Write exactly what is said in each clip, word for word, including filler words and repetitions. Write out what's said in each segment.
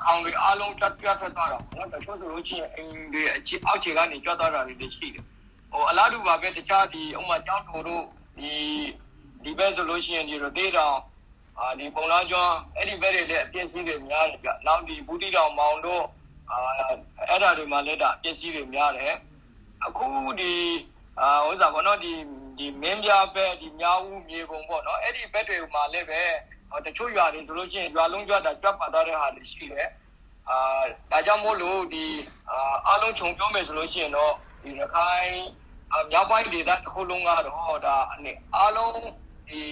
ခေါင်တွေအားလုံးတက်ပြတ်ထွက်သွားတာပေါ့နော်တချို့ဆိုလို့ချင်းအိမ်တွေအချစ်အောက်ခြေကနေကြွသွားတာတွေရှိတယ်ဟိုအလားတူပါပဲတခြားဒီဥမာကျောင်းတော်တို့ဒီဒီဘက်ဆိုလို့ရှိရင်ဒီတော့ဒေတောင်အာဒီပုံလားကျွန်းအဲ့ဒီဘက်တွေလည်းအပြည့်စည်တွေများတယ်ဗျနောက်ဒီဘူးတီတောင်မောင်တို့အာအဲ့ဒါတွေမှာလည်းဒါအပြည့်စည်တွေများတယ်အခုဒီအာဥစ္စာပေါ့နော်ဒီဒီမင်းပြဘက်ဒီမြောက်ဦးမြေပုံပေါ့နော်အဲ့ဒီဘက်တွေမှာလည်းပဲတချို့ရွာတွေဆိုလို့ချင်းရွာလုံးကျွတ်တာကြွတ်ပါသွားတဲ့ဟာတွေရှိတယ်အာဒါကြောင့်မို့လို့ဒီအာအားလုံးခြုံပြောမယ်ဆိုလို့ချင်းတော့ဒီရခိုင်မြောက်ပိုင်းဒေသတစ်ခုလုံးကတော့ဒါအနေအားလုံးဒီ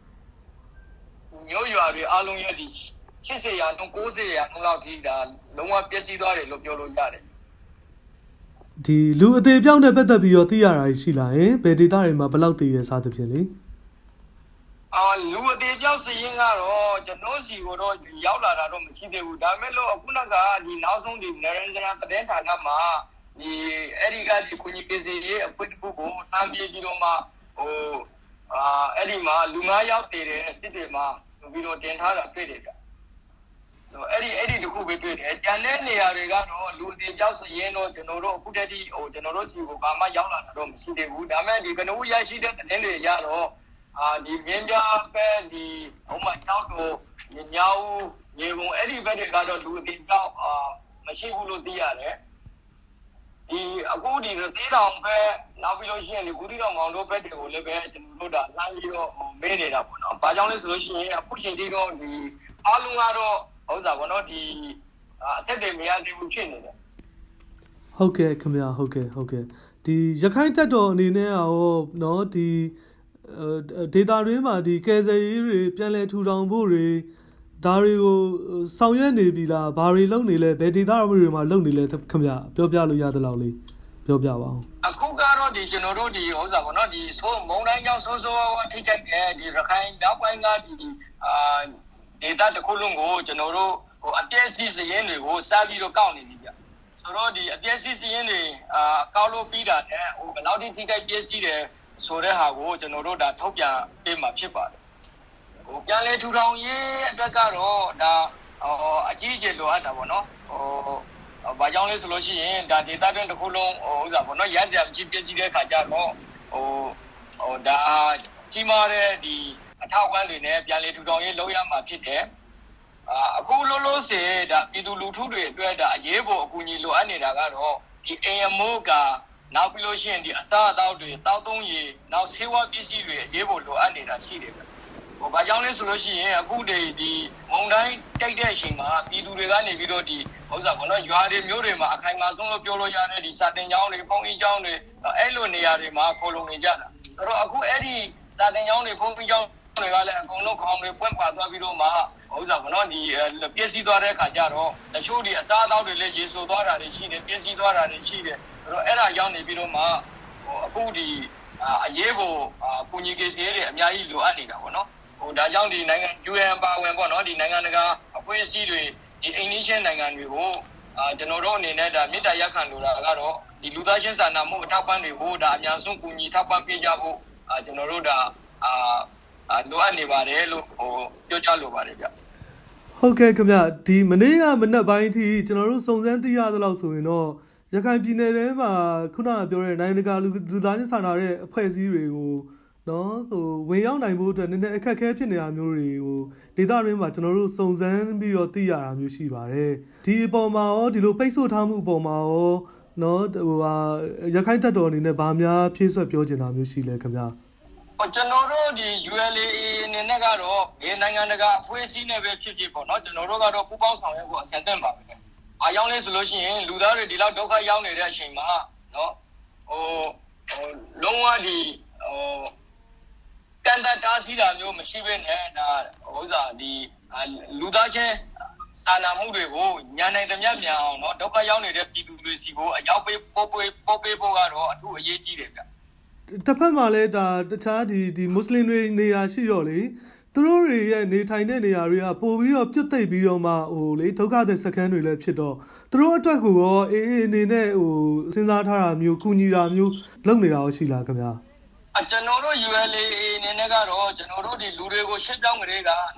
မျိုးရွာတွေအားလုံးရဲ့ဒီeightyရာနှုန်းninetyရာနှုန်းလောက်ထိဒါလုံးဝပျက်စီးသွားတယ်လို့ပြောလို့ရတယ်ဒီလူအသေးပြောင်းတဲ့ပတ်သက်ပြီးတော့သိရတာရှိလာရင်ဘယ်ဒေသတွေမှာဘယ်လောက်သိရစားသဖြင့်လေအာလူအသေးပြောင်းစရင်ကတော့ကျွန်တော်စီကိုတော့ရောက်လာတာတော့မရှိသေးဘူးဒါမဲ့လို့အခုနကဒီနောက်ဆုံးဒီနရန်ဂျနာတဲ့ဌာနမှာဒီအဲ့ဒီကဒီကိုကြီးပြည်စီရဲ့အပွင့်တစ်ခုကိုနှမ်းပြေးပြီးတော့မှဟိုအာအဲ့ဒီမှာလူငါးယောက်တည်တယ်စစ်တွေမှာဆိုပြီးတော့တင်ထားတာတွေ့တယ်ဗျအဲ့ဒီအဲ့ဒီတခုပဲတွေ့တယ်ကျန်တဲ့နေရာတွေကတော့လူအသေးပြောက်စရင်တော့ကျွန်တော်တို့အခုတည်းကဟိုကျွန်တော်တို့စီကိုဘာမှရောက်လာတာတော့မရှိသေးဘူးဒါမဲ့ဒီကနဦးရရှိတဲ့သတင်းတွေရတော့အာဒီမြင်းပြပဲဒီဟိုမှာတောက်တို့ညောင်းရေပုံအဲ့ဒီဘက်တွေကတော့လူအသေးပြောက်အာမရှိဘူးလို့သိရတယ်ဒီအခုဒီသေးတောင်ပဲနောက်ပြီးလို့ရှိရင်ဒီဘူးတီတောင်မောင်တို့ဘက်တွေကိုလည်းပဲကျွန်တော်တို့ဒါလှမ်းပြီးတော့မေးနေတာပေါ့နော်။ဘာကြောင့်လဲဆိုလို့ရှိရင်အခုချိန်ထိတော့ဒီအားလုံးကတော့ဥစ္စာပေါ့နော်ဒီအဆက်တွေမရသေးဘူးဖြစ်နေတယ်။ဟုတ်ကဲ့ခင်ဗျာဟုတ်ကဲ့ဟုတ်ကဲ့ဒီရခိုင်တပ်တော်အနေနဲ့ရောနော်ဒီဒေတာရင်းမှာဒီကယ်ဆယ်ရေးတွေပြန်လည်ထူထောင်ဖို့တွေဒါတွေကိုဆောင်ရွက်နေပြီလားဘာတွေလုပ်နေလဲဘယ်ဒေတာတွေမှာလုပ်နေလဲခင်ဗျာပြောပြလို့ရသလောက်လေးပြောပြပါအောင်အခုကတော့ဒီကျွန်တော်တို့ဒီဥစ္စာပေါ့နော်ဒီဆိုမုံတိုင်းကြောင့်ဆိုးဆိုးထိခိုက်တဲ့ဒီရခိုင်နောက်ပိုင်းကဒီအာဒေတာတစ်ခုလုံးကိုကျွန်တော်တို့ဟိုအပြည့်စီစရင်တွေကိုစပြီးတော့ကောက်နေပြီဗျဆိုတော့ဒီအပြည့်စီစရင်တွေအာကောက်လို့ပြီးတာနဲ့ဟိုဘယ်လောက်ထိထိခိုက်ပြည့်စီတယ်ဆိုတဲ့ဟာကိုကျွန်တော်တို့ဒါထုတ်ပြန်ပေးမှာဖြစ်ပါတယ်ဟိုပြန်လေထူထောင်ရေးအတွက်ကတော့ဒါဟိုအကြီးအကျယ်လိုအပ်တာပေါ့နော်ဟိုဘာကြောင့်လဲဆိုလို့ရှိရင်ဒါဒေတာတွင်တစ်ခုလုံးဟိုဥစ္စာပေါ့နော်ရစရာမရှိပြည့်စည်တဲ့ခါကျတော့ဟိုဟိုဒါကြီးမားတဲ့ဒီအထောက်အပံ့တွေနဲ့ပြန်လေထူထောင်ရေးလုပ်ရမှာဖြစ်တယ်အာအခုလုံးလုံးစေဒါပြည်သူလူထုတွေအတွက်ဒါအရေးပေါ်အကူအညီလိုအပ်နေတာကတော့ဒီအင်ယမိုးကနောက်ပြီးလို့ရှိရင်ဒီအစားအသောက်တွေတောက်သုံးရည်နောက်ဆေးဝါးပစ္စည်းတွေအရေးပေါ်လိုအပ်နေတာရှိတယ်ဟိုဘာကြောင့်လဲဆိုလို့ရှိရင်အခုတည်းဒီမုံတိုင်းတိုက်တဲ့အချိန်မှာပြည်သူတွေကနေပြီးတော့ဒီဥစ္စာပေါ့နော်ရွာတွေမျိုးတွေမှာအခိုင်အမာဆုံးလို့ပြောလို့ရတဲ့ဒီစာတင်ကျောင်းတွေပုံအင်းကျောင်းတွေအဲ့လိုနေရာတွေမှာခိုလုံနေကြတာဆိုတော့အခုအဲ့ဒီစာတင်ကျောင်းတွေပုံအင်းကျောင်းတွေကလည်းအကုန်လုံးခေါင်းတွေပွင့်ခွာသွားပြီးတော့မှဥစ္စာပေါ့နော်ဒီပြည့်စည်သွားတဲ့အခါကျတော့တချို့ဒီအစားအသောက်တွေလည်းရေဆိုသွားတာတွေရှိတယ်ပြည့်စည်သွားတာတွေရှိတယ်ဆိုတော့အဲ့ဒါရောက်နေပြီးတော့မှဟိုအခုဒီအရေးပေါ်အကူအညီကိစ္စတွေအများကြီးလိုအပ်နေတာပေါ့နော်ဟိုဒါကြောင့်ဒီနိုင်ငံ U N ပါဝင်ပေါ့နော်ဒီနိုင်ငံတကာအဖွဲ့အစည်းတွေဒီအိမ်နီးချင်းနိုင်ငံတွေကိုအာကျွန်တော်တို့အနေနဲ့ဒါမေတ္တာရပ်ခံလိုတာကတော့ဒီလူသားချင်းစာနာမှုအထောက်ပံ့တွေကိုဒါအများဆုံးကူညီထောက်ပံ့ပေးကြဖို့အာကျွန်တော်တို့ဒါအာလိုအပ်နေပါတယ်လို့ဟိုပြောကြလိုပါတယ်ဗျဟုတ်ကဲ့ခင်ဗျဒီမနေ့ကမနက်ပိုင်းထိကျွန်တော်တို့စုံစမ်းသိရသလောက်ဆိုရင်တော့ရခိုင်ပြည်နယ်ထဲမှာခုနကပြောတဲ့နိုင်ငံတကာလူလူသားချင်းစာနာတဲ့အဖွဲ့အစည်းတွေကိုနော်ဟိုဝင်ရောက်နိုင်ဖို့အတွက်နည်းနည်းအခက်အခဲဖြစ်နေတာမျိုးတွေကိုဒေသရင်းမှာကျွန်တော်တို့စုံစမ်းပြီးတော့သိရတာမျိုးရှိပါတယ်ဒီအပေါ်မှာရောဒီလိုပိတ်ဆို့ထားမှုအပေါ်မှာရောနော်ဟိုဟာရခိုင်တပ်တော်အနေနဲ့ဗာများဖြည့်ဆွတ်ပြောချင်တာမျိုးရှိလဲခင်ဗျာကျွန်တော်တို့ဒီ U L A အနေနဲ့ကတော့ဒီနိုင်ငံတကာအဖွဲ့အစည်းနဲ့ပဲဖြစ်ဖြစ်ပေါ့နော်ကျွန်တော်တို့ကတော့ပူးပေါင်းဆောင်ရွက်ဖို့အဆင်သင့်ပါပဲ။အားကြောင့်လဲဆိုလို့ရှိရင်လူသားတွေဒီလောက်ဒုက္ခရောက်နေတဲ့အချိန်မှာနော်ဟိုဟိုလုံးဝဒီဟိုတန်တတားစီးတာမျိုးမရှိဘဲနဲ့ဒါဥစ္စာဒီလူသားချင်းစာနာမှုတွေကိုညာနိုင်သမျှမြန်အောင်နော်ဒုက္ခရောက်နေတဲ့ပြည်သူတွေစီကိုအရောက်ပေးပို့ပေးပို့ပေးဖို့ကတော့အထူးအရေးကြီးတယ်ဗျ။တစ်ဖက်မှာလည်းဒါတခြားဒီဒီမွတ်စလင်တွေနေရာရှိတော့လေသူတို့တွေရဲ့နေထိုင်တဲ့နေရာတွေကပို့ပြီးတော့ပြတ်သိပ်ပြီးတော့မှဟိုလေဒုက္ခသည်စခန်းတွေလည်းဖြစ်တော့သူတို့အတွက်ကိုရောအေးအေးအနေနဲ့ဟိုစဉ်းစားထားတာမျိုးကူညီတာမျိုးလုပ်နေတာရောရှိလားခင်ဗျာအကျွန်တော်တို့ U L A အနေနဲ့ကတော့ကျွန်တော်တို့ဒီလူတွေကိုရှင်းပြောင်းကြတဲ့ကနော်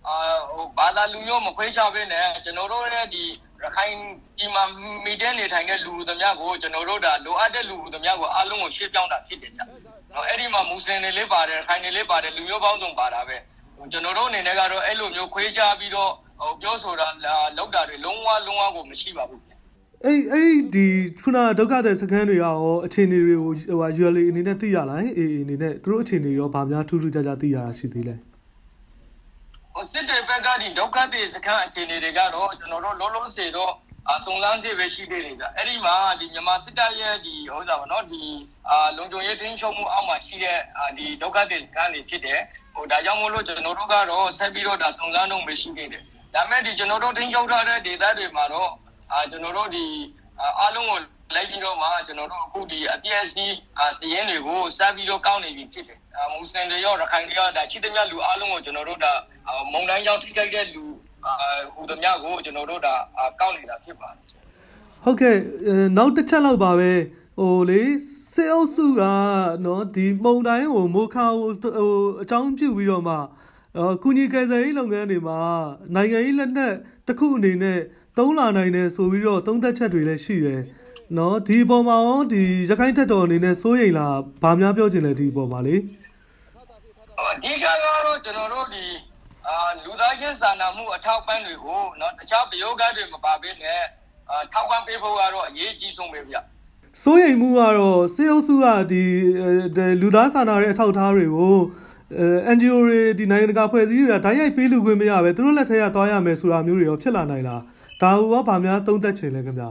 ဘာသာလူမျိုးမခွဲခြားဘဲနဲ့ကျွန်တော်တို့ရဲ့ဒီရခိုင်ဒီမှာမီတဲ့နေထိုင်တဲ့လူသူများကိုကျွန်တော်တို့ဒါလိုအပ်တဲ့လူသူများကိုအားလုံးကိုရှေ့ပြောင်းတာဖြစ်တယ်ဗျ။နော်အဲ့ဒီမှာမွတ်စလင်တွေလေးပါတယ်ခိုင်တွေလေးပါတယ်လူမျိုးပေါင်းစုံပါတာပဲ။ကျွန်တော်တို့အနေနဲ့ကတော့အဲ့လိုမျိုးခွဲခြားပြီးတော့ဟိုပြောဆိုတာလောက်တာတွေလုံးဝလုံးဝကိုမရှိပါဘူး။အဲ့အဲ့ဒီခုနဒုက္ခတဲ့စခန်းတွေရောအခြေအနေတွေကိုဟိုရွယ်လေးအနေနဲ့သိရလားအေးအနေနဲ့သူတို့အခြေအနေရောဗာများထူးထူးခြားခြားသိရတာရှိသေးလဲဟိုစစ်တွေဘက်ကဒီဒုက္ခတဲ့စခန်းအခြေအနေတွေကတော့ကျွန်တော်တို့လုံးလုံးစေတော့အစုံစမ်းစစ်ပဲရှိသေးတယ်ဗျအဲ့ဒီမှာဒီမြန်မာစစ်တပ်ရဲ့ဒီဟိုစားပါနော်ဒီအာလုံခြုံရေးတင်းချုပ်မှုအောက်မှာရှိတဲ့ဒီဒုက္ခတဲ့စခန်းတွေဖြစ်တယ်ဟိုဒါကြောင့်မို့လို့ကျွန်တော်တို့ကတော့ဆက်ပြီးတော့ဒါစုံစမ်းတော့ပဲရှိသေးတယ်ဒါမဲ့ဒီကျွန်တော်တို့တင်းချုပ်ထားတဲ့ဒေသတွေမှာတော့အာကျွန်တော်တို့ဒီအားလုံးကိုလိုက်ပြီးတော့မှကျွန်တော်တို့အခုဒီအပြည့်အစုံစည်ရင်းတွေကိုစပြီးတော့ကောက်နေပြီဖြစ်တယ်မွတ်စလင်တွေရောရခိုင်တွေရောဒါချစ်တဲ့မြတ်လူအားလုံးကိုကျွန်တော်တို့ဒါမုံတိုင်းကြောင့်ထိခိုက်တဲ့လူဟိုတမျှကိုကျွန်တော်တို့ဒါကောက်နေတာဖြစ်ပါတယ်ဟုတ်ကဲ့နောက်တစ်ချက်လောက်ပါပဲဟိုလေစေအုပ်စုကနော်ဒီမုံတိုင်းကိုမိုခါဟိုအကြောင်းပြုပြီးတော့မှအော်ကုညီကယ်ဆယ်ရေးလုပ်ငန်းတွေမှာနိုင်ငံရေးလက်နက်တစ်ခုအနေနဲ့သုံးလာနိုင်တယ်ဆိုပြီးတော့သုံးသက်ချက်တွေလည်းရှိတယ်နော်ဒီအပေါ်မှာရောဒီရခိုင်တပ်တော်အနေနဲ့စိုးရိမ်လားဗာများပြောချင်လဲဒီအပေါ်မှာလေအဓိကကတော့ကျွန်တော်တို့ဒီအာလူသားချင်းစာနာမှုအထောက်ပံ့တွေကိုနော်တခြားပယောဂတွေမပါဘဲနဲ့အာထောက်ပံ့ပေးဖို့ကတော့အရေးကြီးဆုံးပဲဗျစိုးရိမ်မှုကတော့စေအုပ်စုကဒီလူသားစာနာတဲ့အထောက်အထားတွေကိုအန်ဂျီအိုတွေဒီနိုင်ငံတကာဖွဲ့စည်းတွေကဓာတ်ရိုက်ပေးလူခွင့်မရပဲသူတို့လက်ထက်ကသွားရမယ်ဆိုတာမျိုးတွေရောဖြစ်လာနိုင်လားဒါဟိုကဗာများသုံးသက်ချင်လဲခင်ဗျာ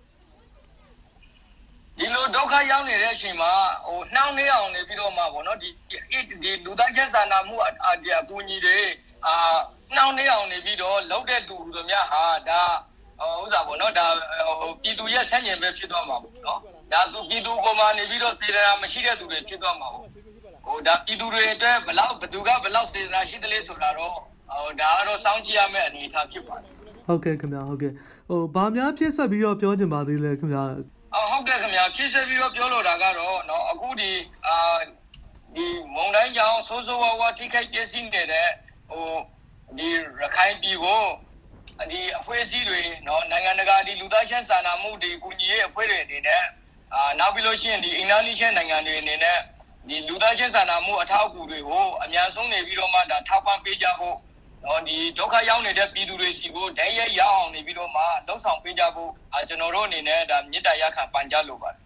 ဒီလိုဒုက္ခရောက်နေတဲ့အချိန်မှာဟိုနှောင်းနေအောင်နေပြီးတော့မှပေါ့နော်ဒီဒီလူသားချင်းစာနာမှုအဒီအကူအညီတွေအာနှောင်းနေအောင်နေပြီးတော့လောက်တဲ့လူတို့များဟာဒါဥစ္စာပေါ့နော်ဒါဟိုပြည်သူရဲ့ဆန့်ကျင်ဘက်ဖြစ်သွားမှာပေါ့နော်ဒါသူပြည်သူပေါ်မှာနေပြီးတော့စေတနာမရှိတဲ့သူတွေဖြစ်သွားမှာပေါ့ဟိုဒါပြည်သူတွေအတွက်ဘလောက်ဘသူကဘလောက်စေတနာရှိတယ်လဲဆိုတာတော့ဟိုဒါကတော့စောင့်ကြည့်ရမယ့်အနေအထားဖြစ်ပါတယ်ဟုတ်ကဲ့ခင်ဗျာဟုတ်ကဲ့ဟိုဗာများဖြစ်ဆက်ပြီးတော့ပြောချင်ပါသေးလဲခင်ဗျာအော်ဟုတ်ကဲ့ခင်ဗျာဖြစ်ဆက်ပြီးတော့ပြောလို့တာကတော့เนาะအခုဒီအာဒီမုံတိုင်းကြောင့်ဆိုးဆိုးဝါးဝါထိခိုက်ပျက်စီးနေတဲ့ဟိုဒီရခိုင်ပြည်ကိုဒီအဖွဲ့အစည်းတွေเนาะနိုင်ငံတကာဒီလူသားချင်းစာနာမှုဒီကူညီရေးအဖွဲ့တွေအနေနဲ့အာနောက်ပြီးလို့ရှိရင်ဒီအင်ဒိုနီးရှားနိုင်ငံတွေအနေနဲ့ဒီလူသားချင်းစာနာမှုအထောက်အကူတွေကိုအများဆုံးနေပြီးတော့မှဒါထောက်ပံ့ပေးကြဖို့နော်ဒီဒုက္ခရောက်နေတဲ့ပြည်သူတွေစီကိုတည်းရရအောင်နေပြီးတော့မှလှုပ်ဆောင်ပေးကြဖို့ကျွန်တော်တို့အနေနဲ့ဒါမြစ်တာရခံပန်ကြားလိုပါတယ်